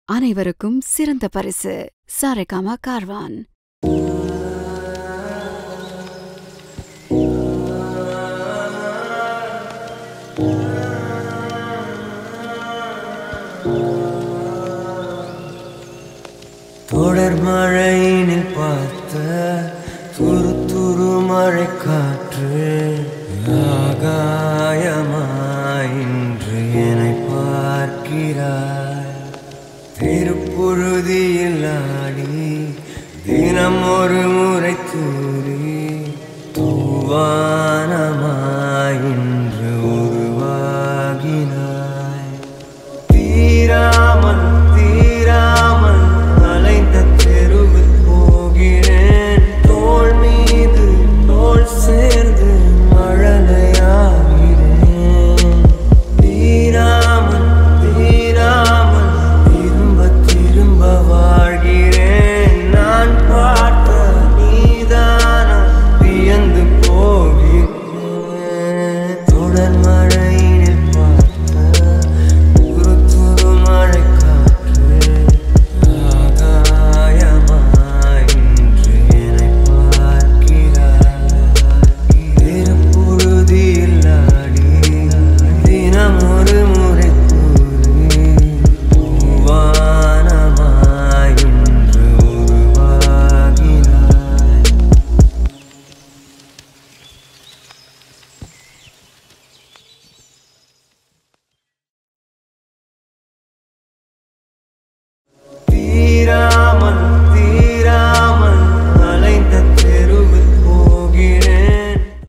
அனைவருக்கும் சிறந்த பரிசு சாரேகாமா கார்வான். தொடர் மழையினில் பார்த்த துரு துரு மழை காற்று ஆகாயமாயின்று என்னை பார்க்கிறாய். திருப்புழுதியில் ஆடி தினம் ஒரு முறை தூரி தூவா